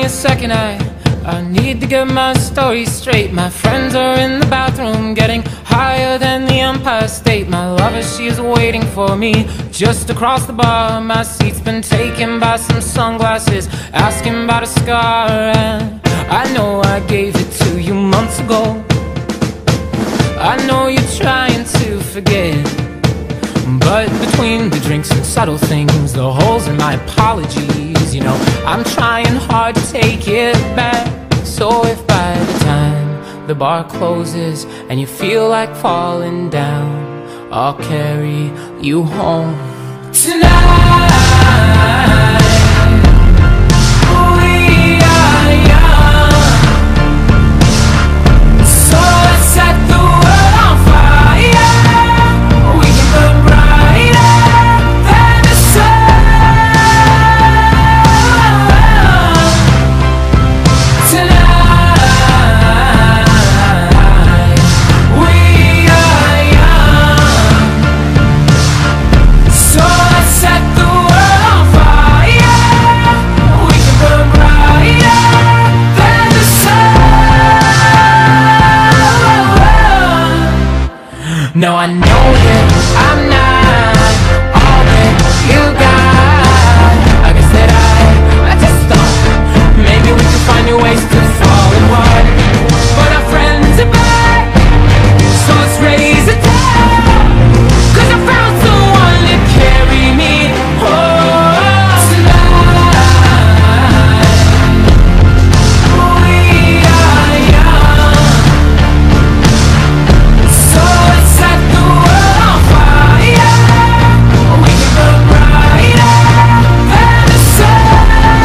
me a second, I need to get my story straight. My friends are in the bathroom getting higher than the Empire State. My lover, she is waiting for me just across the bar. My seat's been taken by some sunglasses asking about a scar. And I know I gave it to you months ago. I know you're trying to forget, but between the drinks and subtle things, the holes in my apologies, you know, I'm trying hard to take it back. So if by the time the bar closes and you feel like falling down, I'll carry you home tonight. No, I know that I'm not all that you got. I guess that I just thought maybe we could find new ways to fall apart. But our friends are back, so let's raise a toast, 'cause I found someone to carry me home tonight. We are young, so let's set the world on fire. We can burn brighter than the sun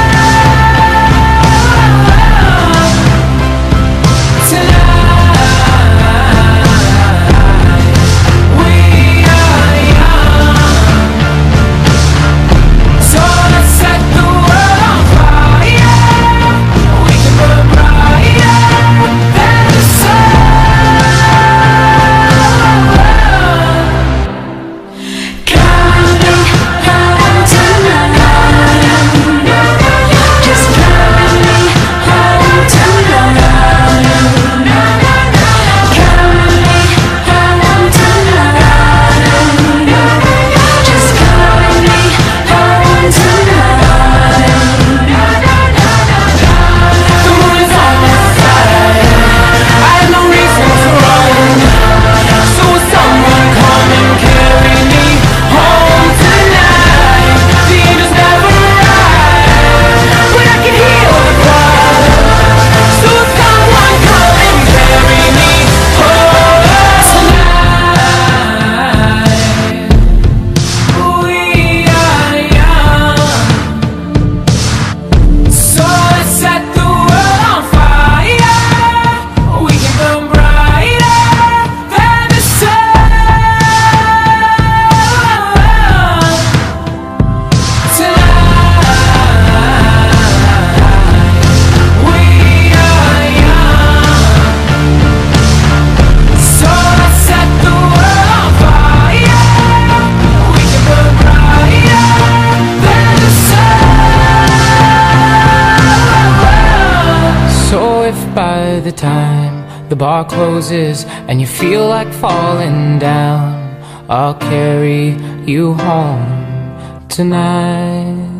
tonight. We are young, so let's set the world on fire. We can burn brighter than the sun. Counting home tonight, just counting home tonight, counting home tonight, just counting home tonight. The moon is on my side, I have no reason to run, so will someone come and carry me home tonight? The angels never arrive, but I can hear the cry. So will someone come and carry me home tonight? We are young, so let's set the world on fire. We can burn brighter than the sun tonight. We are young, so let's set the world on fire. We can burn brighter than the sun. So if by the time the bar closes and you feel like falling down, I'll carry you home tonight.